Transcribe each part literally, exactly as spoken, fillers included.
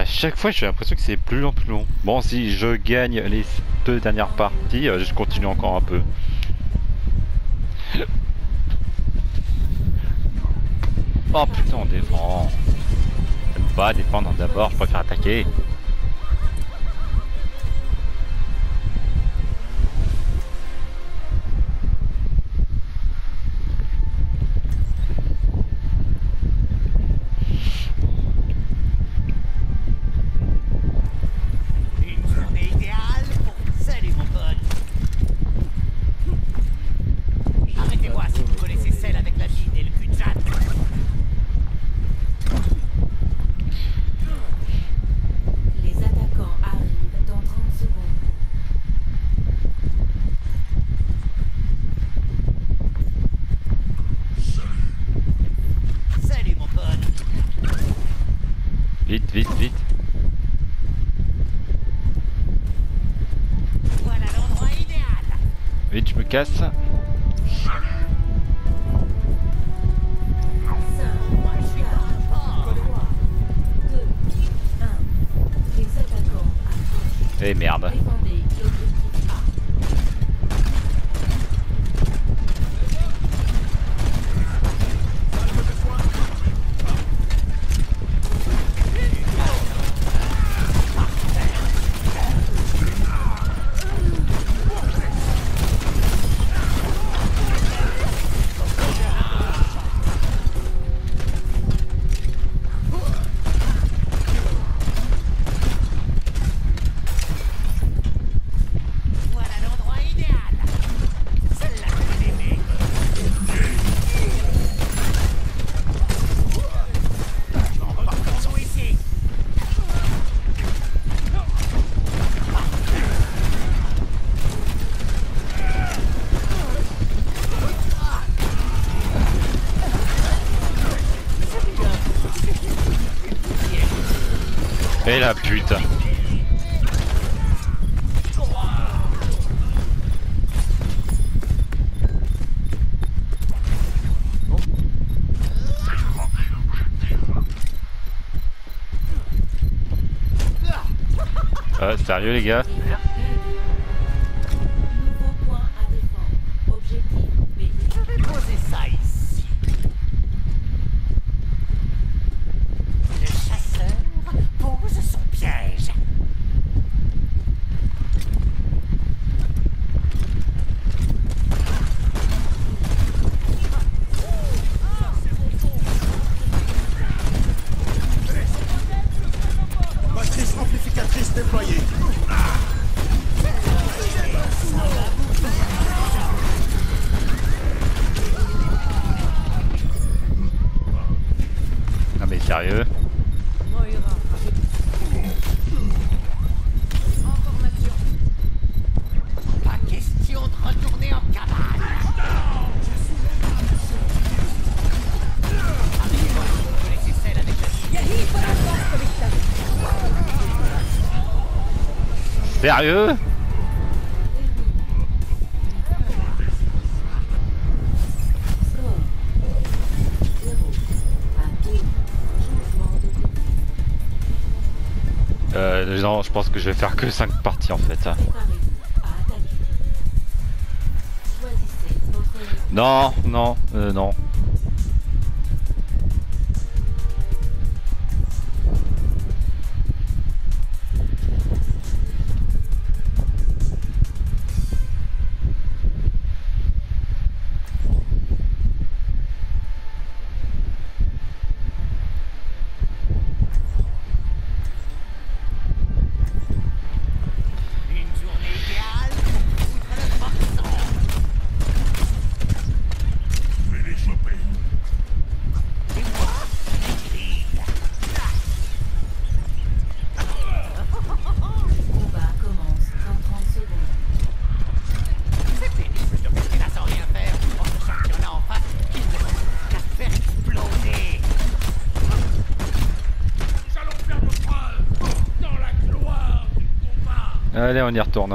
À chaque fois, j'ai l'impression que c'est plus long, plus long. Bon, si je gagne les deux dernières parties, euh, je continue encore un peu. Oh putain, on défend. J'aime pas défendre d'abord, je préfère attaquer. Vite, vite, vite. Voilà l'endroit idéal. Vite, je me casse. Eh merde. Et la pute. Euh, sérieux les gars? Nouveau point à défendre. Objectif B. Je vais poser ça ici. Le chasseur pose son piège. Matrice amplificatrice déployée. Non mais sérieux? Pas question de retourner en cabane. Vous connaissez celle avec la vie. Sérieux? Score. zéro à deux. Changement de début. Euh, non, je pense que je vais faire que cinq parties en fait. Préparez-vous à attaquer. Choisissez votre héros. Non, non, euh, non. Une journée idéale pour foutre le morceau. Je vais les choper. Et moi, je grille. Combat commence dans trente secondes. C'est pénible de rester là sans rien faire en sachant qu'il y en a en face qui ne font qu'à se faire exploser. Nous allons faire nos preuves dans la gloire du combat. Allez, on y retourne.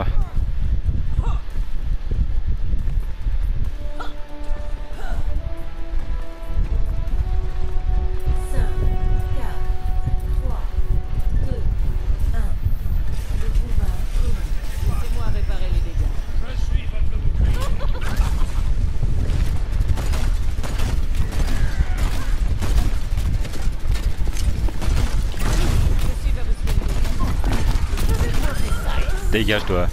cinq, quatre, trois, deux, Dégage-toi.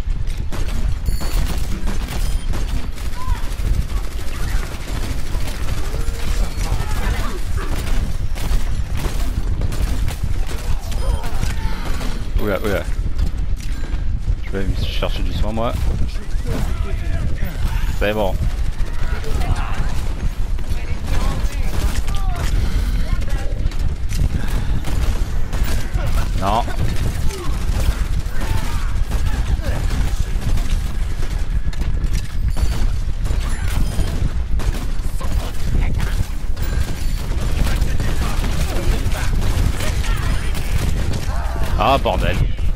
Oula, oula. Je vais me chercher du soin, moi. C'est bon. Non. Ah bordel.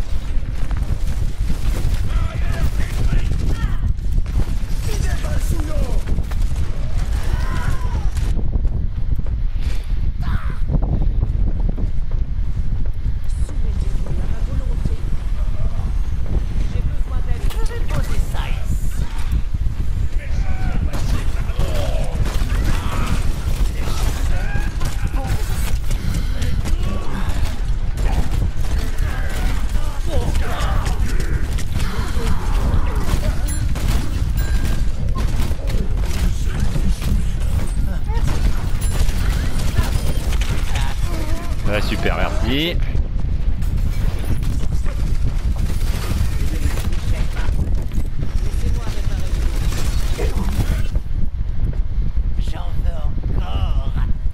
Ouais, super, merci. J'en veux encore.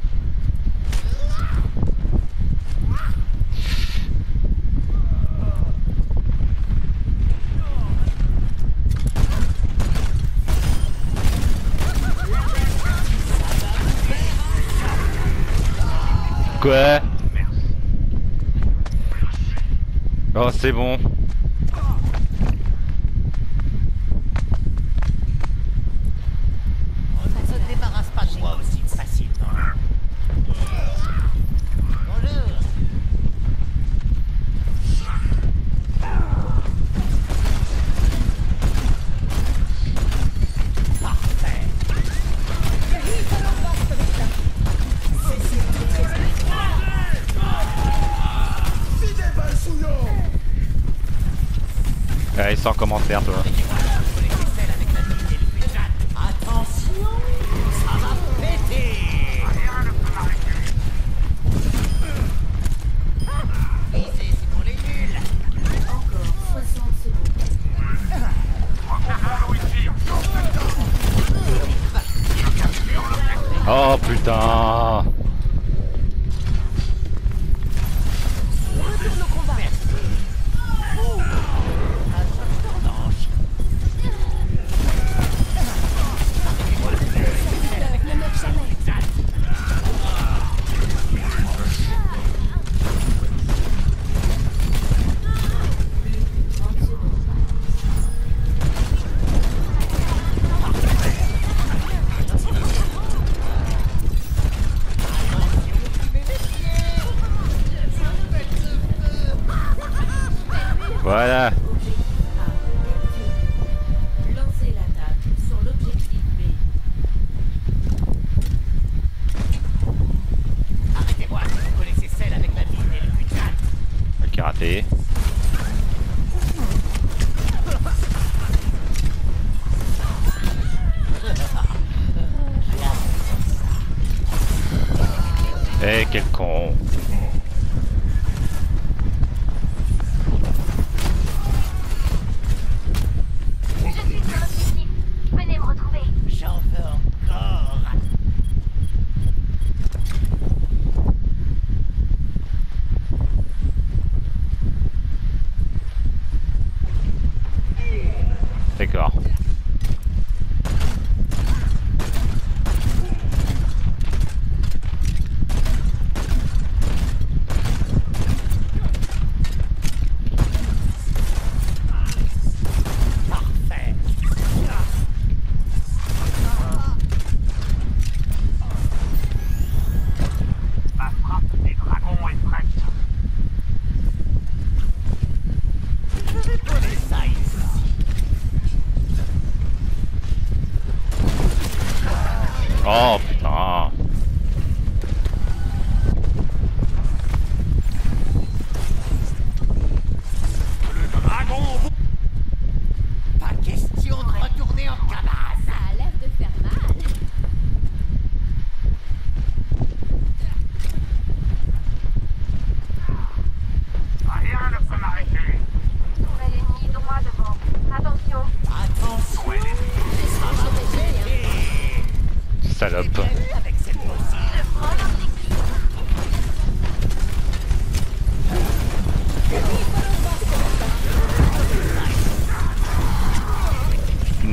Quoi? Oh, c'est bon. On ne se débarrasse pas de moi aussi facilement. Bonjour. Parfait. Allez, sans commentaire, toi. Attention, ça va péter. Visez, c'est pour les nuls. Encore soixante secondes. Oh putain. Voilà. Lancez l'attaque sur l'objectif B. Arrêtez-moi, vous connaissez celle avec la mine et le putain. Le karaté. Eh, quel con. Venez me retrouver. J'en veux encore. D'accord. Parfait. La frappe des dragons est prête. Je vais poser ça ici. Oh putain. Le dragon vous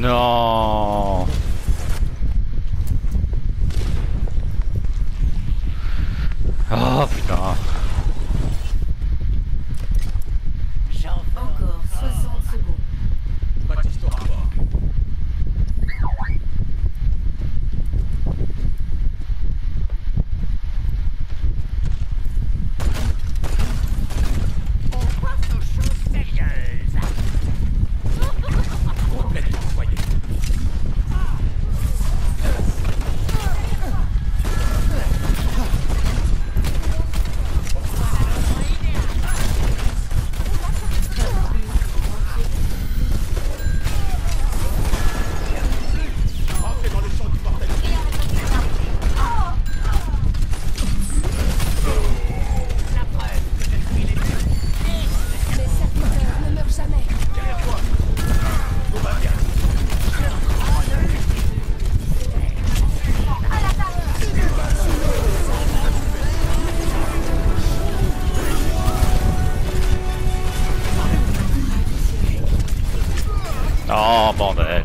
Non. Oh putain. J'en veux Encore soixante secondes. Baptiste au rapport. On passe aux choses sérieuses. Complètement foyer. Entrez dans le champ du bordel. La preuve que je suis les plus. Mes serviteurs ne meurent jamais. Derrière toi. Tout va bien. Oh bordel.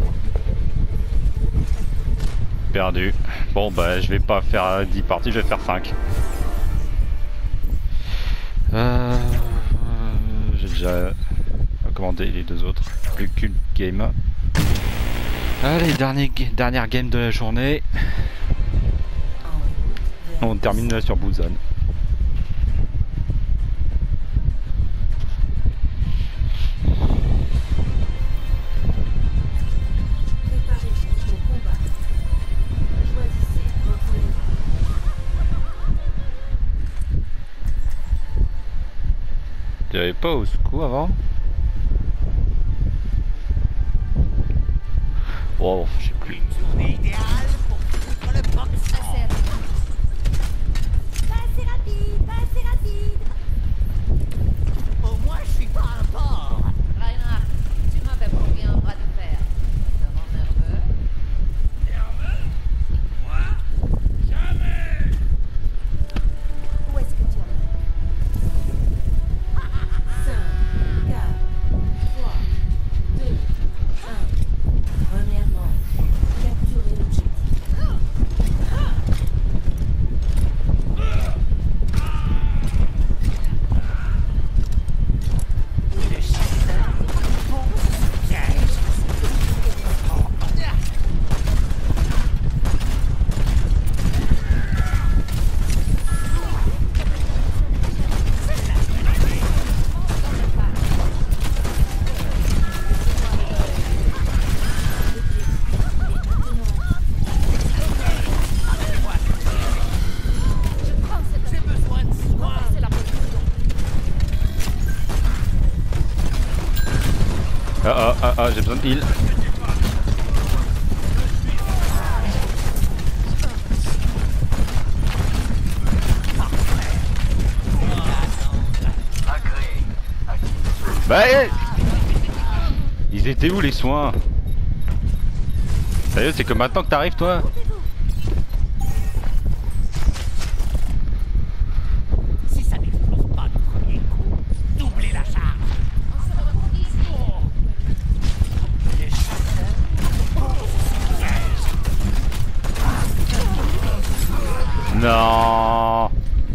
Perdu. Bon bah je vais pas faire dix parties, je vais faire cinq. Euh... J'ai déjà commandé les deux autres. Plus qu'une game. Allez, dernier, dernière game de la journée. On termine sur Busan. Préparez-vous au combat. Choisissez votre héros. T'avais pas au secours avant? Wow, je sais plus. Une journée idéale pour foutre le box. Assez rapide. Pas assez rapide, pas assez rapide. Au moins, je suis pas un porc. Reinhard, tu m'avais promis un bras de fer. Ça rend nerveux? Nerveux? Moi? Jamais. Où est-ce que tu en cinq, quatre, trois, deux, un. Première manche. Capturez l'objectif. Le chasseur pose ce piège. J'ai besoin de soins. C'est la position. Ah ah ah ah, j'ai besoin de heal. Bah eh ils étaient où les soins? Sérieux, c'est que maintenant que t'arrives toi? Si ça n'explose pas du premier coup, doublez la charge. Le chasseur pose ce piège. Non.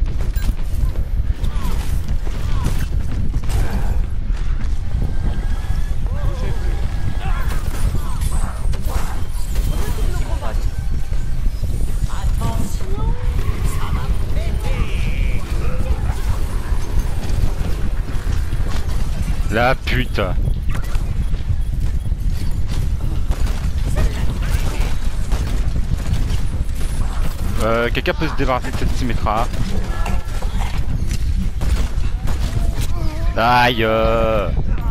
Attention, ça va péter. La pute. Euh, quelqu'un peut se débarrasser de cette Symmetra? Aïe euh.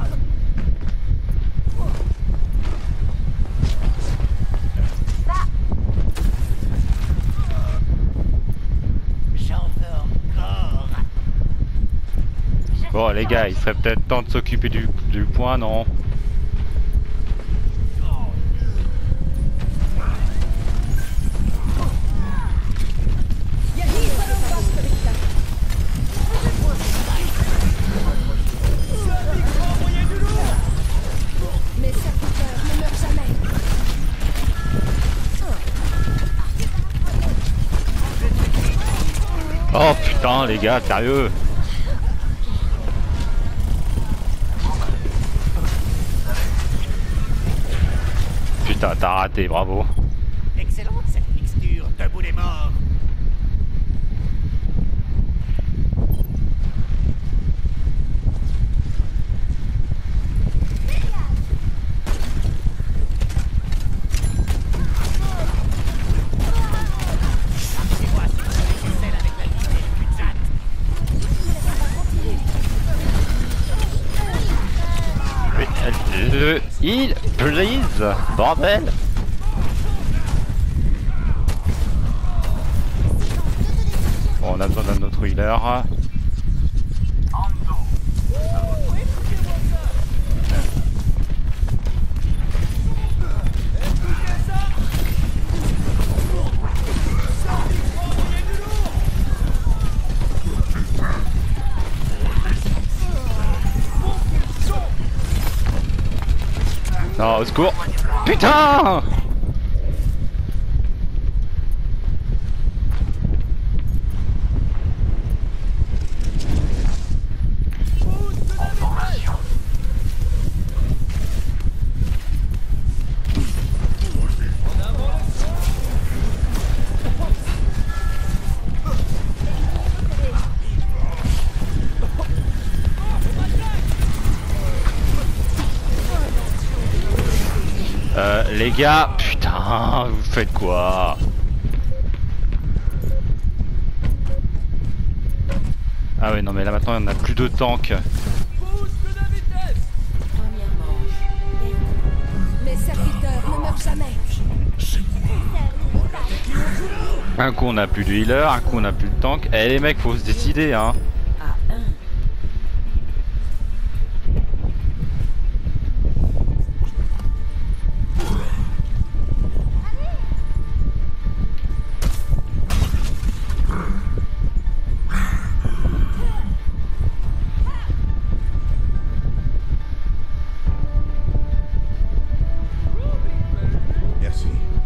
J'en veux encore. Bon les gars, il serait peut-être temps de s'occuper du, du point, non? Mes serviteurs ne meurent jamais. Putain les gars, sérieux. Putain, t'as raté, bravo. Excellente cette mixture, debout des morts. C'est-moi si vous avez du sel avec la vitesse putain. Le heal, please, bordel. Bon, on a besoin d'un autre healer. Non, au secours. Putain! Euh, les gars, putain, vous faites quoi? Ah ouais, non mais là maintenant on a plus de tanks. Mes serviteurs ne meurent jamais. Un coup on a plus de healer, un coup on a plus de tank. Eh les mecs, faut se décider hein. À un. Merci.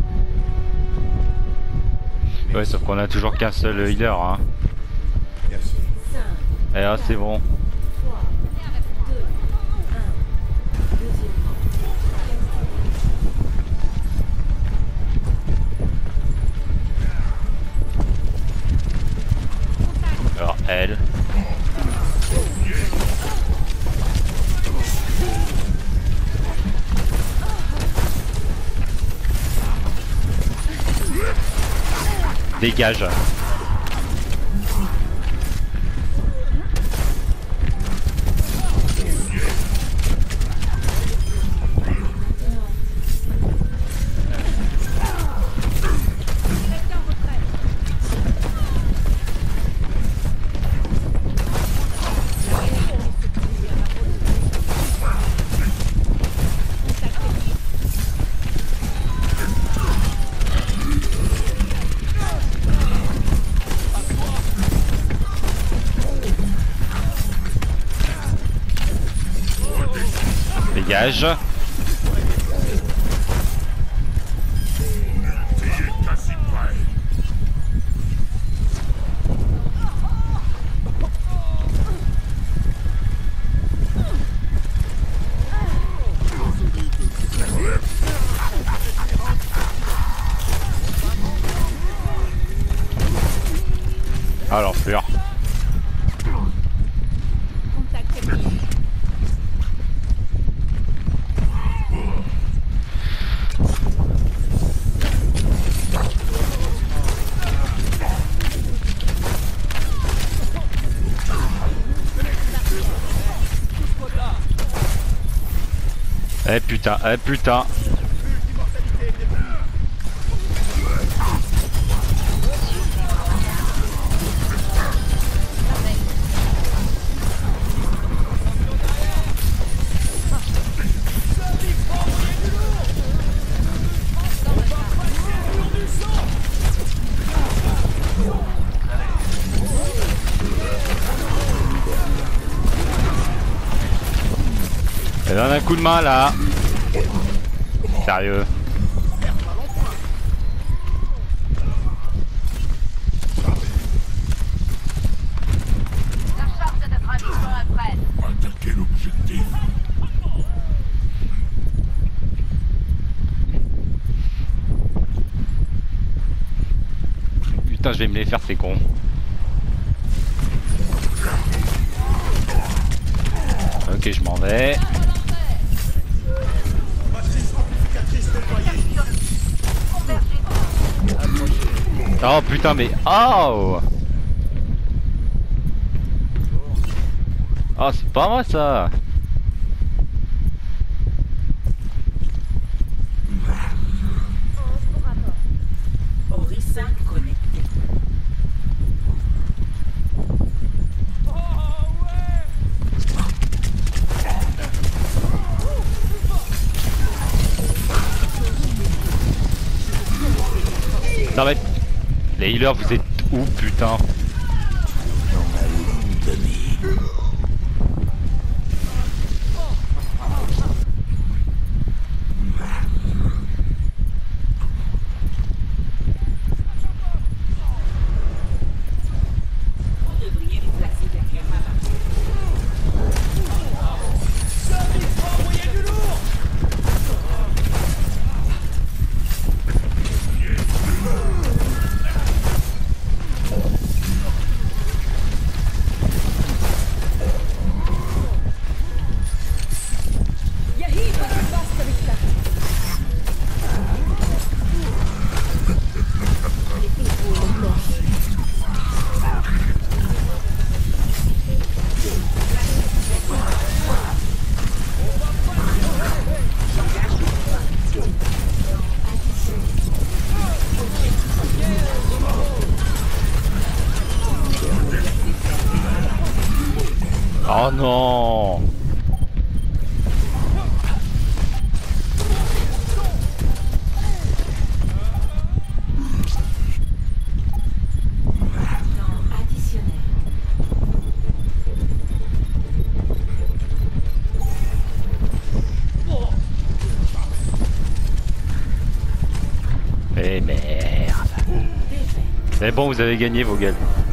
Ouais, sauf qu'on a toujours qu'un seul healer hein. Merci. cinq, Eh ah, c'est bon. trois, deux, un. Deuxième Alors elle. Dégage. Dégage. Ah l'enflure. Eh putain, eh putain. Elle donne un coup de main là. Sérieux. putain, je vais me les faire, c'est con. Ok, je m'en vais. Oh putain, mais oh. Oh, c'est pas moi ça. Ori cinq connecté. Non mais les healers, vous êtes où putain? Oh non. Eh merde. Mais bon, vous avez gagné vos gars.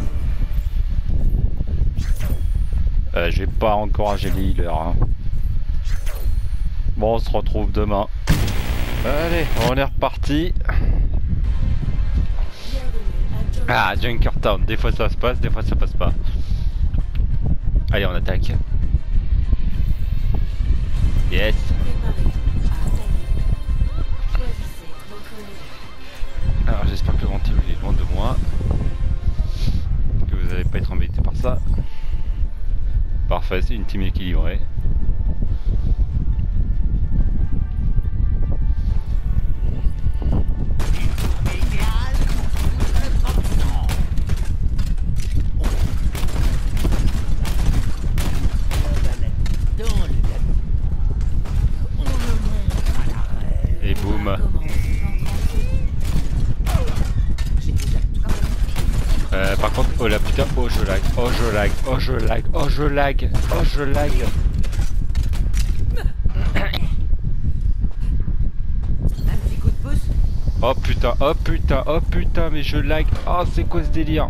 Euh, j'ai pas encouragé les healers. Hein. Bon, on se retrouve demain. Allez, on est reparti. Ah, Junkertown. Des fois ça se passe, des fois ça passe pas. Allez, on attaque. Yes. Alors, j'espère que le grand team est loin de moi. Que vous n'allez pas être embêté par ça. Parfait, c'est une team équilibrée. Et boum. Euh, par contre, oh la putain, oh je lag, oh je lag, oh je lag, oh je lag, oh je lag. Un petit coup de pouce. Oh putain, oh putain, oh putain, mais je lag, oh c'est quoi ce délire?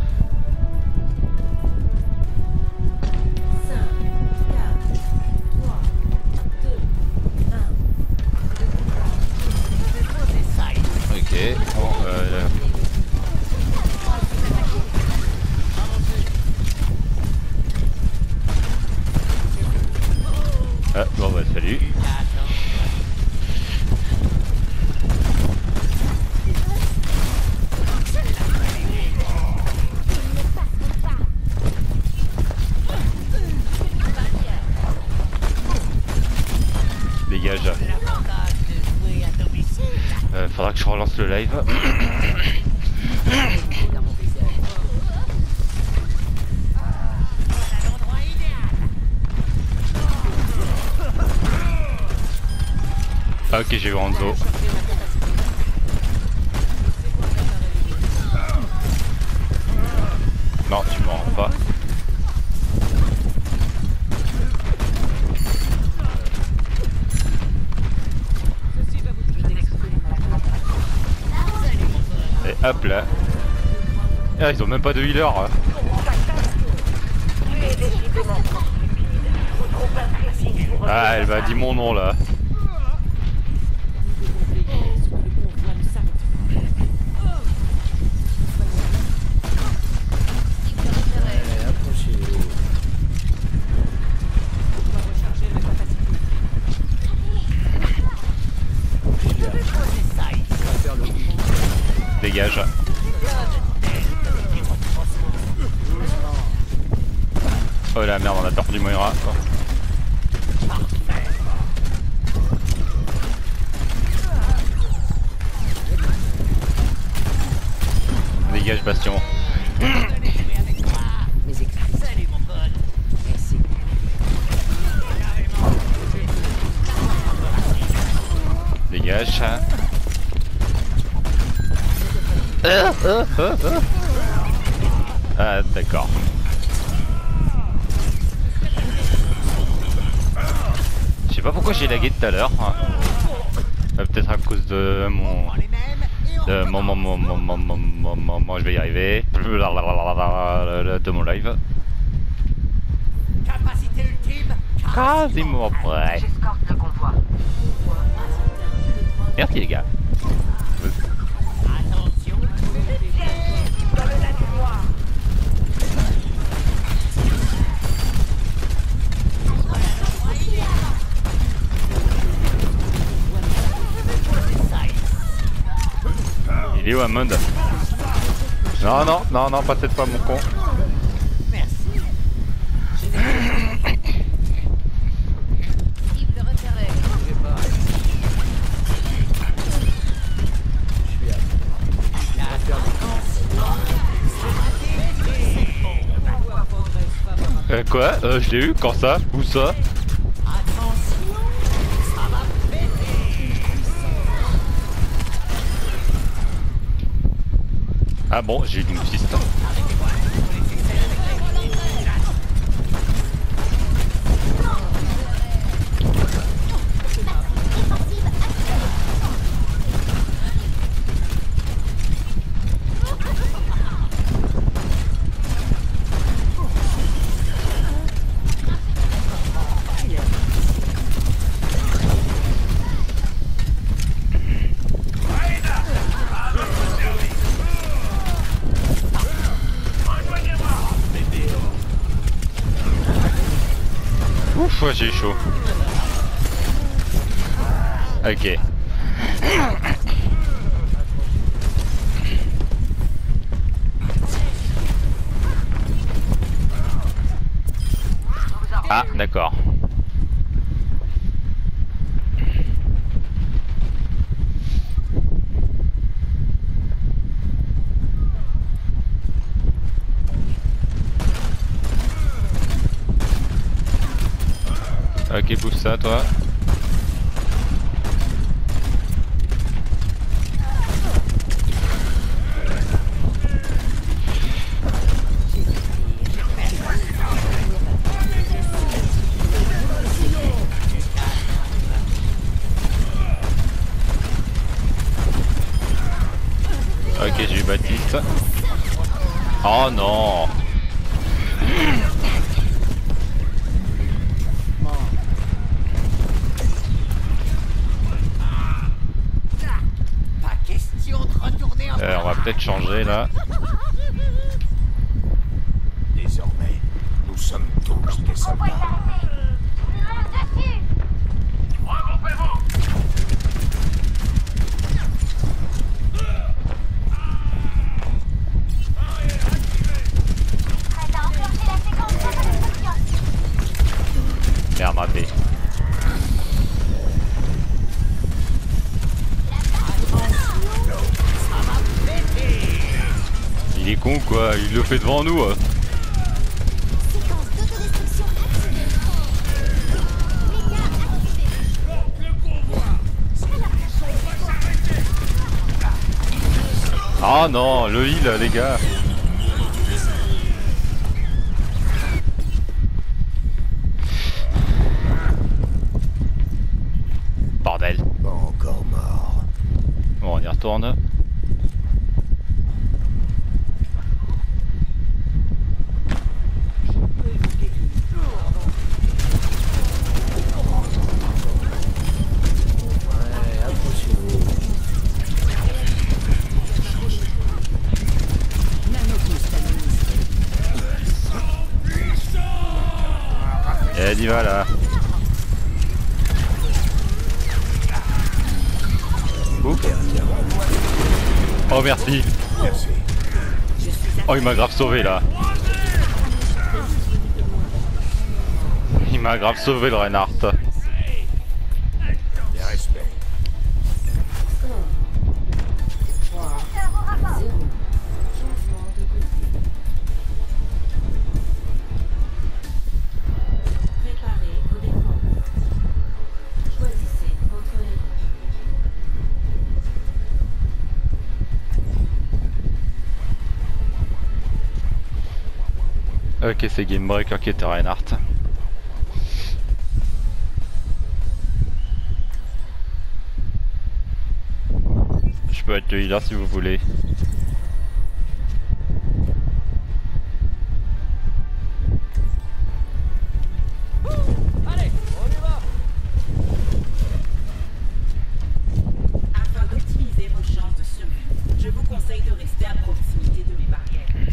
Ok, bon, euh... Ah, bon bah salut. Dégage. Euh, faudra que je relance le live. Ah, ok, j'ai eu Hanzo. Non, tu m'en rends pas. Et hop là. Ah, ils ont même pas de healer. Hein. Ah, elle m'a dit mon nom là. Dégage. Oh la merde, on a perdu Moira. Oh. Dégage Bastion. Mes excuses. Salut mon pote. Merci. Dégage. Euh, euh, euh, euh. Ah d'accord. Je sais pas pourquoi j'ai lagué tout à l'heure. Euh, Peut-être à cause de mon... De mon, mon, mon, mon, mon, mon, mon, mon, mon- je vais y arriver. De mon live. Capacité ultime. Quasiment prêt. J'escorte le convoi. Merci les gars. Attention. Il est où Hammond? Non non non non pas cette fois mon con. Cible repérée. Euh, quoi? Euh, je l'ai eu? Quand ça? Où ça? Ah bon, j'ai eu une piste. Ouf, ouais, j'ai chaud. Ok. Ah, d'accord. Ok, bouffe ça, toi. Ok, j'ai eu Baptiste. Oh non! Pas question de retourner en Euh, on va peut-être changer là. Désormais, nous sommes tous des soldats. Regroupez-vous! Merde, raté. Il est con ou quoi? Il le fait devant nous. hein. Séquence d'autodestruction activée. Méga activé. Le convoi! On va s'arrêter! Ah non, le heal les gars. Bordel. Pas encore mort. Bon, on y retourne. Eh, dis va là. Ouh. Oh Oh merci. Merci. Oh il m'a grave sauvé là. Il m'a grave sauvé le Reinhardt. Des respects. Préparez vos défenses. Choisissez votre héros. Ok, c'est Gamebreaker qui était Reinhardt. Je peux être le healer si vous voulez. Allez, on y va. Afin d'optimiser vos chances de survie, je vous conseille de rester à proximité de mes barrières.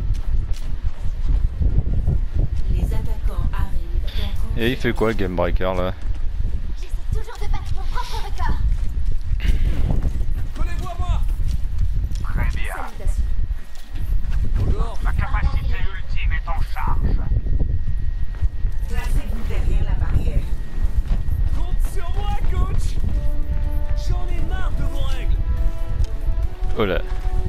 Les attaquants arrivent dans trente Et il fait quoi Gamebreaker là? J'essaie toujours de battre mon propre record. Collez-vous à moi. Très bien. Salutations. Bonjour. Ma capacité ultime est en charge. Placez-vous derrière la barrière. Compte sur moi, coach. J'en ai marre de vos règles. Oh là.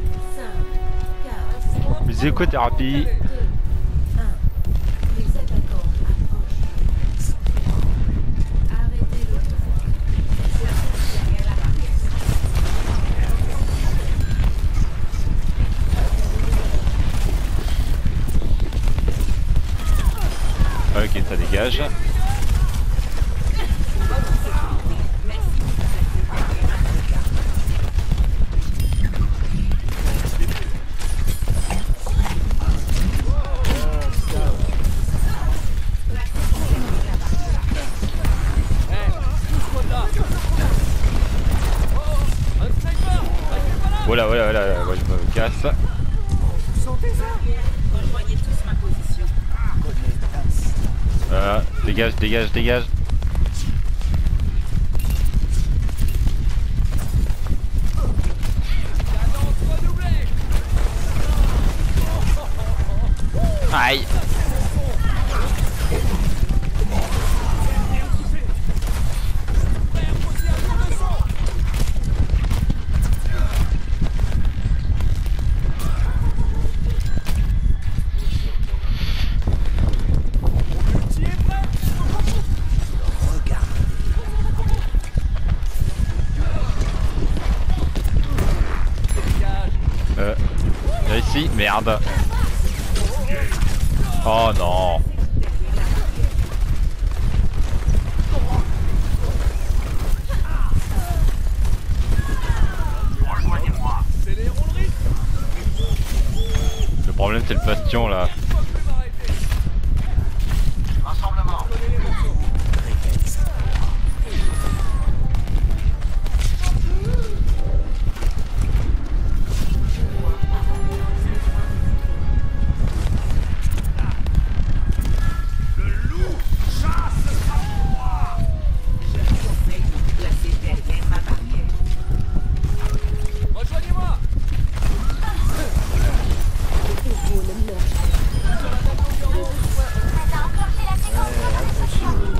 cinq, quatre, Musicothérapie. deux, un. Les attaquants approchent. Arrêtez le mouvement. Placez-vous derrière la barrière. Ok, ça dégage. Pousse-moi de là. Oh, un sniper. Restez pas là. Voilà, voilà, voilà, ouais, je me casse. Rejoignez tous ma position. Voilà, dégage, dégage, dégage. Cadence redoublée. Aïe. Prêt à pousser un tour de sang. Tu es prêt? Dégage. Euh, là, ici, merde. Oh non. Rejoignez-moi. Accélérons le rythme. Le problème c'est le bastion là. Une fois que je vais m'arrêter. Rassemblement. Prenez les morceaux. Le loup chasse sa proie. Je vous conseille de vous placer derrière ma barrière. Rejoignez-moi. Prête à enclencher la séquence.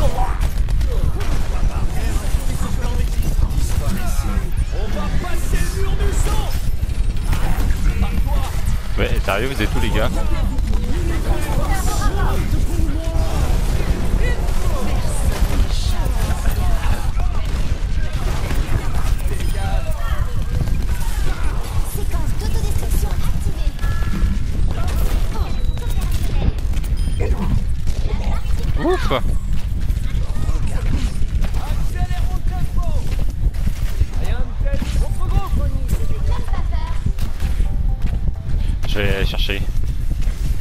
On va passer le mur du sang. Par toi. Ouais, sérieux, vous êtes tous les gars? Séquence d'autodestruction activée. Ouf. Accélérons le tempo. Rien de tel contre groupe. Je vais aller chercher.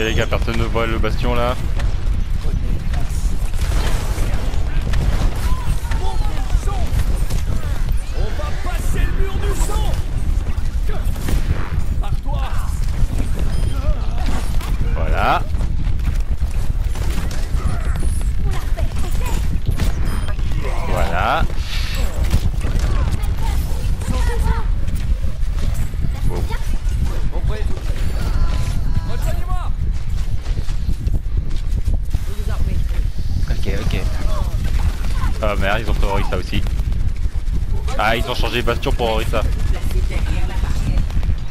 Et les gars, personne ne voit le bastion là. On va passer le mur du sang. Par toi. Voilà. Voilà. Compris. Rejoignez-moi. Ok, ok. Ah merde, ils ont pris Orisa aussi. Ah, ils ont changé bastion pour Orisa. Placé derrière la barrière.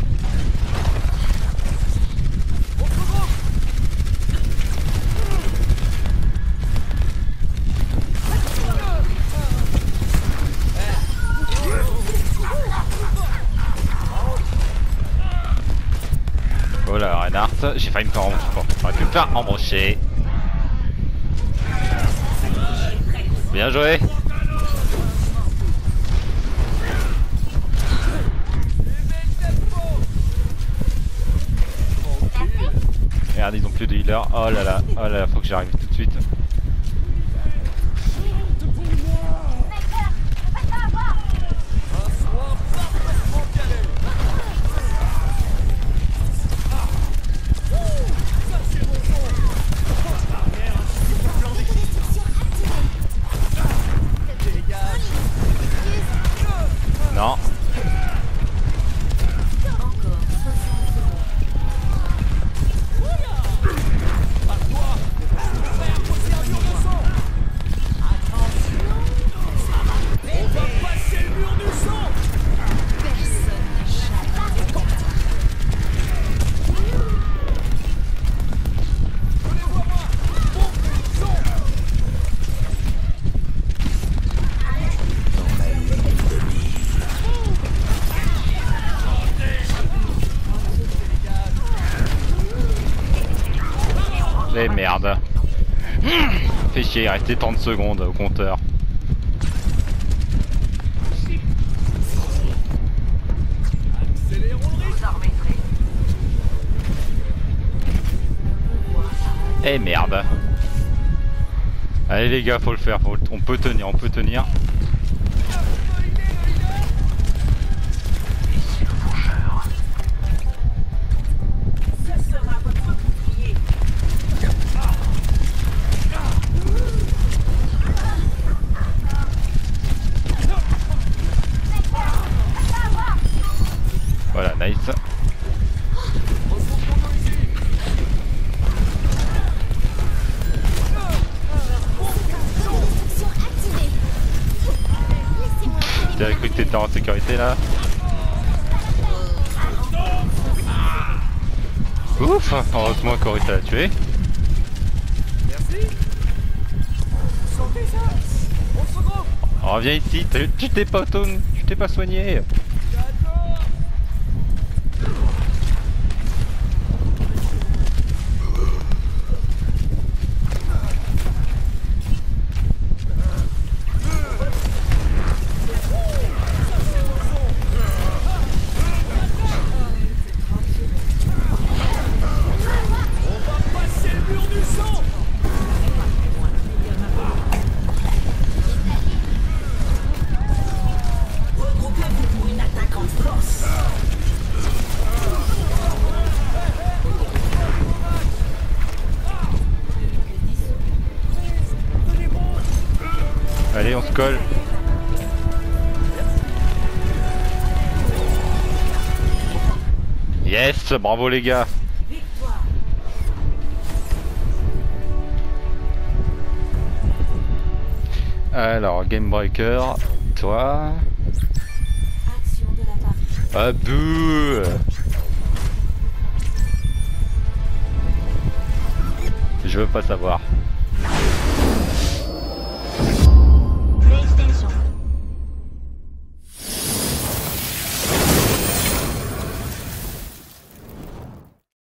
Oh là, Reinhardt, j'ai failli me faire embrocher. J'aurais pu me faire embrocher. Bien joué. Merde, ils ont plus de healer. Oh là là, oh là là, faut que j'arrive tout de suite. Non. Eh merde. Fait chier, il restait trente secondes au compteur. Eh merde. Allez les gars, faut le faire, faut le... on peut tenir, on peut tenir. Ce sera votre bouclier. Voilà, nice. J'ai cru que t'étais en sécurité là. Ouf, heureusement qu'Orisa l'a tué. Merci. Sentez ça. On se regroupe. Reviens ici, tu t'es pas auto... tu t'es pas soigné. Regroupez-vous pour une attaque en force. Allez, on se colle. Yes, bravo les gars. Victoire. Alors, Game Breaker, toi. Action de la partie. Ah bouh. Je veux pas savoir.